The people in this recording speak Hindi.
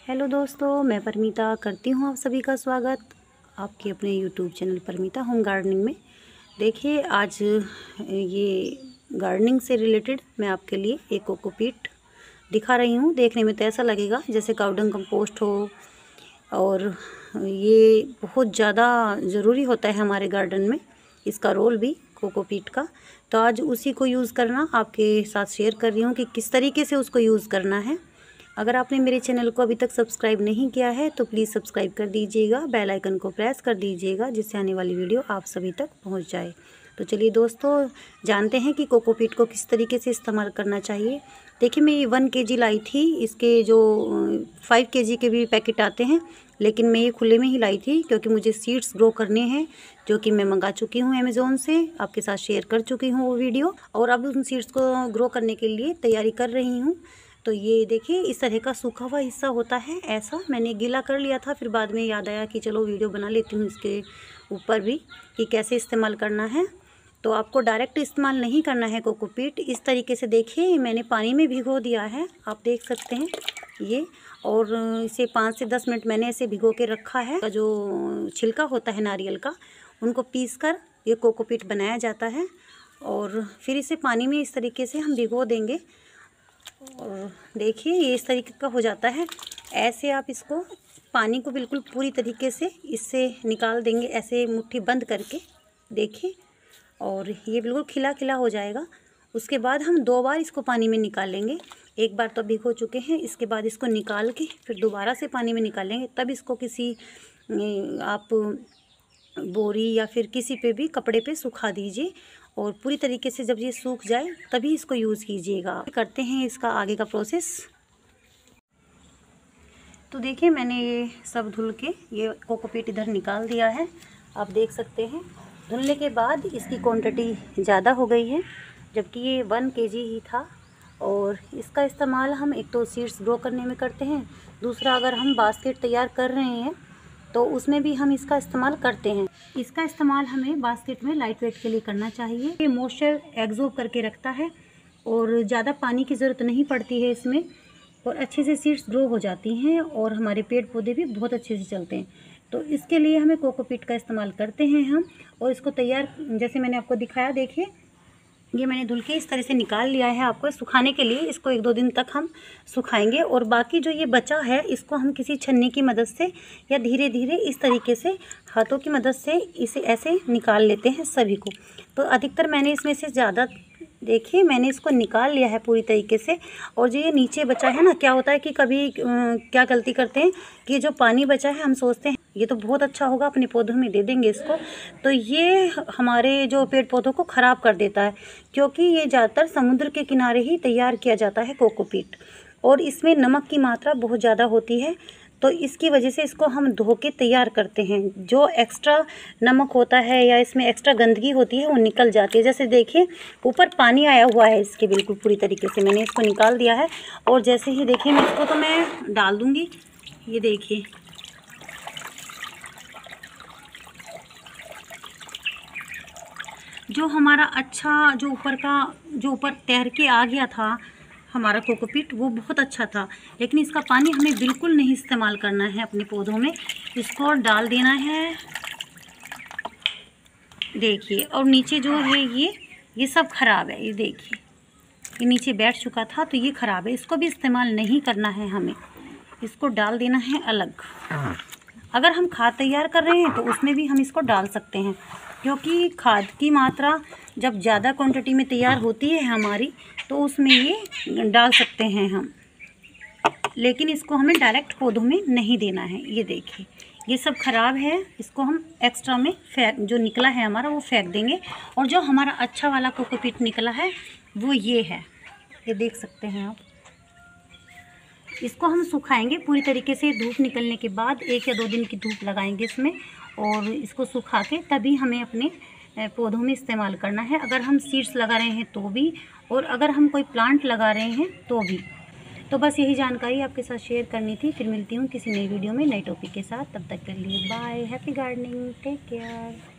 हेलो दोस्तों, मैं परमीता करती हूँ आप सभी का स्वागत आपके अपने YouTube channel Parmita home gardening में। देखिए, आज ये गार्डनिंग से रिलेटेड मैं आपके लिए एक कोकोपीट दिखा रही हूँ। देखने में तो ऐसा लगेगा जैसे काउडंग कंपोस्ट हो, और ये बहुत ज़्यादा ज़रूरी होता है हमारे गार्डन में, इसका रोल भी कोकोपीट का। तो आज उसी को यूज़ करना आपके साथ शेयर कर रही हूँ कि किस तरीके से उसको यूज़ करना है। अगर आपने मेरे चैनल को अभी तक सब्सक्राइब नहीं किया है तो प्लीज़ सब्सक्राइब कर दीजिएगा, बेल आइकन को प्रेस कर दीजिएगा, जिससे आने वाली वीडियो आप सभी तक पहुंच जाए। तो चलिए दोस्तों, जानते हैं कि कोकोपीट को किस तरीके से इस्तेमाल करना चाहिए। देखिए, मैं ये 1 kg लाई थी। इसके जो 5 kg के भी पैकेट आते हैं, लेकिन मैं ये खुले में ही लाई थी क्योंकि मुझे सीड्स ग्रो करने हैं, जो कि मैं मंगा चुकी हूँ अमेज़ोन से। आपके साथ शेयर कर चुकी हूँ वो वीडियो, और अब उन सीड्स को ग्रो करने के लिए तैयारी कर रही हूँ। तो ये देखिए, इस तरह का सूखा हुआ हिस्सा होता है। ऐसा मैंने गीला कर लिया था, फिर बाद में याद आया कि चलो वीडियो बना लेती हूँ इसके ऊपर भी कि कैसे इस्तेमाल करना है। तो आपको डायरेक्ट इस्तेमाल नहीं करना है कोकोपीट। इस तरीके से देखिए, मैंने पानी में भिगो दिया है, आप देख सकते हैं ये। और इसे 5 से 10 मिनट मैंने ऐसे भिगो के रखा है। जो छिलका होता है नारियल का, उनको पीस कर ये कोकोपीट बनाया जाता है। और फिर इसे पानी में इस तरीके से हम भिगो देंगे। और देखिए, ये इस तरीके का हो जाता है। ऐसे आप इसको पानी को बिल्कुल पूरी तरीके से इससे निकाल देंगे, ऐसे मुट्ठी बंद करके, देखिए। और ये बिल्कुल खिला खिला हो जाएगा। उसके बाद हम 2 बार इसको पानी में निकालेंगे। एक बार तो भिगो चुके हैं, इसके बाद इसको निकाल के फिर दोबारा से पानी में निकालेंगे। तब इसको किसी आप बोरी या फिर किसी पे भी कपड़े पे सुखा दीजिए, और पूरी तरीके से जब ये सूख जाए तभी इसको यूज़ कीजिएगा। करते हैं इसका आगे का प्रोसेस। तो देखिए, मैंने ये सब धुल के ये कोकोपीट इधर निकाल दिया है। आप देख सकते हैं, धुलने के बाद इसकी क्वांटिटी ज़्यादा हो गई है, जबकि ये 1 kg ही था। और इसका इस्तेमाल हम एक तो सीड्स ग्रो करने में करते हैं, दूसरा अगर हम बास्केट तैयार कर रहे हैं तो उसमें भी हम इसका इस्तेमाल करते हैं। इसका इस्तेमाल हमें बास्केट में लाइट वेट के लिए करना चाहिए। ये मॉइस्चर एब्जॉर्ब करके रखता है और ज़्यादा पानी की ज़रूरत नहीं पड़ती है इसमें, और अच्छे से सीड्स ग्रो हो जाती हैं और हमारे पेड़ पौधे भी बहुत अच्छे से चलते हैं। तो इसके लिए हमें कोकोपीट का इस्तेमाल करते हैं हम। और इसको तैयार, जैसे मैंने आपको दिखाया, देखिए ये मैंने धुल के इस तरह से निकाल लिया है। आपको सुखाने के लिए इसको 1-2 दिन तक हम सुखाएंगे, और बाकी जो ये बचा है इसको हम किसी छन्नी की मदद से या धीरे धीरे इस तरीके से हाथों की मदद से इसे ऐसे निकाल लेते हैं सभी को। तो अधिकतर मैंने इसमें से ज़्यादा, देखिए मैंने इसको निकाल लिया है पूरी तरीके से। और जो ये नीचे बचा है ना, क्या होता है कि कभी क्या गलती करते हैं कि जो पानी बचा है हम सोचते हैं ये तो बहुत अच्छा होगा, अपने पौधों में दे देंगे इसको, तो ये हमारे जो पेड़ पौधों को ख़राब कर देता है। क्योंकि ये ज़्यादातर समुद्र के किनारे ही तैयार किया जाता है कोकोपीट, और इसमें नमक की मात्रा बहुत ज़्यादा होती है। तो इसकी वजह से इसको हम धो के तैयार करते हैं। जो एक्स्ट्रा नमक होता है या इसमें एक्स्ट्रा गंदगी होती है वो निकल जाती है। जैसे देखिए, ऊपर पानी आया हुआ है इसके, बिल्कुल पूरी तरीके से मैंने इसको निकाल दिया है। और जैसे ही देखिए, मैं इसको तो मैं डाल दूँगी, ये देखिए जो हमारा अच्छा, जो ऊपर तैर के आ गया था हमारा कोकोपीट, वो बहुत अच्छा था। लेकिन इसका पानी हमें बिल्कुल नहीं इस्तेमाल करना है अपने पौधों में, इसको डाल देना है, देखिए। और नीचे जो है ये सब ख़राब है, ये देखिए ये नीचे बैठ चुका था, तो ये ख़राब है, इसको भी इस्तेमाल नहीं करना है हमें, इसको डाल देना है अलग। अगर हम खाद तैयार कर रहे हैं तो उसमें भी हम इसको डाल सकते हैं, क्योंकि खाद की मात्रा जब ज़्यादा क्वांटिटी में तैयार होती है हमारी, तो उसमें ये डाल सकते हैं हम। लेकिन इसको हमें डायरेक्ट पौधों में नहीं देना है। ये देखिए, ये सब ख़राब है, इसको हम एक्स्ट्रा में जो निकला है हमारा वो फेंक देंगे। और जो हमारा अच्छा वाला कोकोपीट निकला है वो ये है, ये देख सकते हैं आप। इसको हम सुखाएंगे पूरी तरीके से, धूप निकलने के बाद 1 या 2 दिन की धूप लगाएंगे इसमें, और इसको सुखा के तभी हमें अपने पौधों में इस्तेमाल करना है। अगर हम सीड्स लगा रहे हैं तो भी, और अगर हम कोई प्लांट लगा रहे हैं तो भी। तो बस यही जानकारी आपके साथ शेयर करनी थी। फिर मिलती हूँ किसी नई वीडियो में नए टॉपिक के साथ। तब तक के लिए bye, happy gardening, take care.